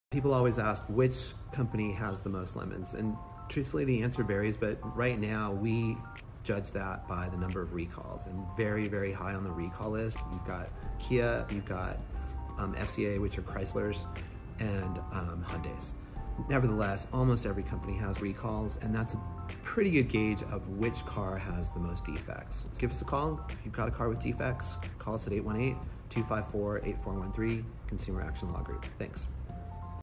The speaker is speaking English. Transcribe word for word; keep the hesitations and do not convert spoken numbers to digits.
People always ask which company has the most lemons, and truthfully the answer varies, but right now we judge that by the number of recalls, and very, very high on the recall list. You've got Kia, you've got um, F C A, which are Chryslers, and um, Hyundais. Nevertheless, almost every company has recalls, and that's a pretty good gauge of which car has the most defects. Give us a call if you've got a car with defects. Call us at eight one eight, two five four, eight four one three, Consumer Action Law Group. Thanks.